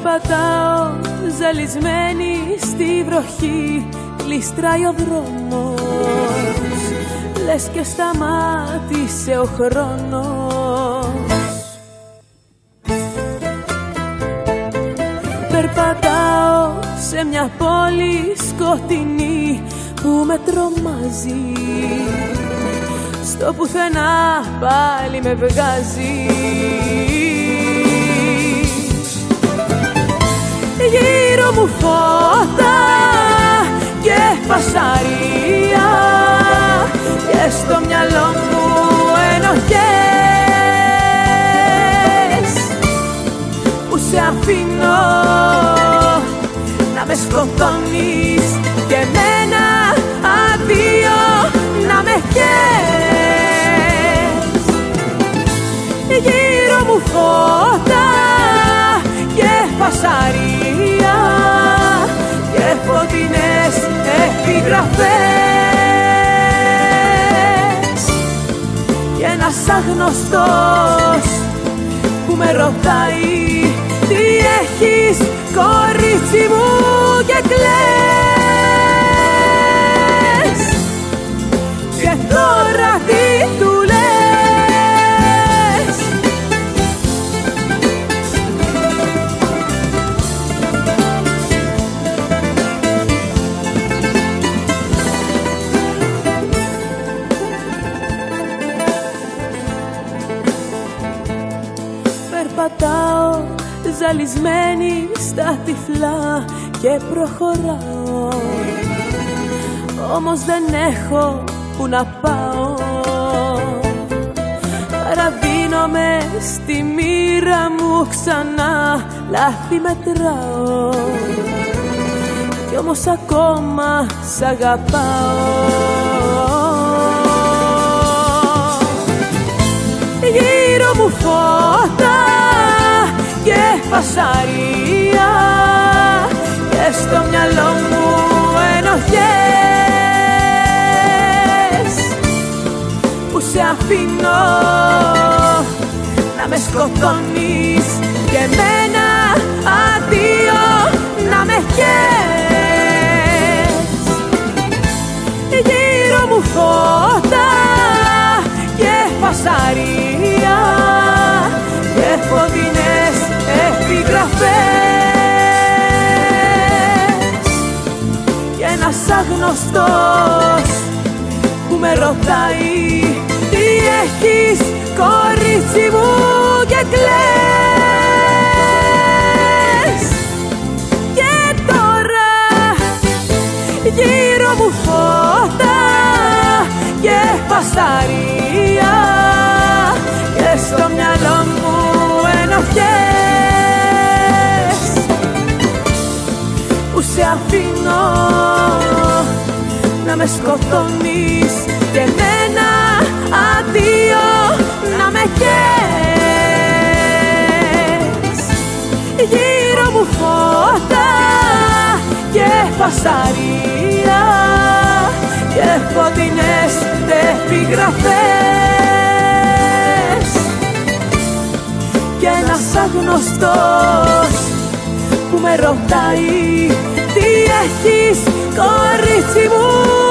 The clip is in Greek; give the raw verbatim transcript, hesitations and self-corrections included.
Περπατάω ζαλισμένη στη βροχή, γλιστράει ο δρόμος, λες και σταμάτησε ο χρόνος. Περπατάω σε μια πόλη σκοτεινή που με τρομάζει, στο πουθενά πάλι με βγάζει. Γύρω μου φώτα και φασαρία και στο μυαλό μου ενοχές που σε αφήνω να με σκοτώνεις και εμένα αντίο να με χες. Γύρω μου φώτα και φασαρία και φωτεινές επιγραφές και ένας αγνωστός που με ρωτάει τι έχεις κορίτσι μου και κλαις. Και τώρα τι του λες? Περπατάω ζαλισμένη στα τυφλά και προχωράω, όμως δεν έχω που να πάω. Παραδίνομαι στη μοίρα μου ξανά, λάθη μετράω κι όμως ακόμα σ' αγαπάω. Γύρω μου φώτα και φασαρία και στο μυαλό μου ενοχές που σε αφήνω να με σκοτώνεις και εμένα αντίο να με χες. Γύρω μου φώτα και φασαρία και φωτεινές επιγραφές και ένας αγνωστός που με ρωτάει τι έχεις κορίτσι μου και κλαις. Και τώρα γύρω μου φώτα και φασαρία και στο μυαλό μου ενοχές που σε αφήνω να με σκοτώνεις και εμένα αντίο να με χες. Γύρω μου φώτα και φασαρία και φωτεινές επιγραφές και ένας αγνωστός που με ρωτάει τι έχεις κορίτσι μου